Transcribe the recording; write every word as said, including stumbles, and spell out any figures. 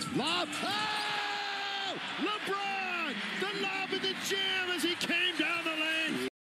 Lob. Oh! LeBron! The lob in the jam as he came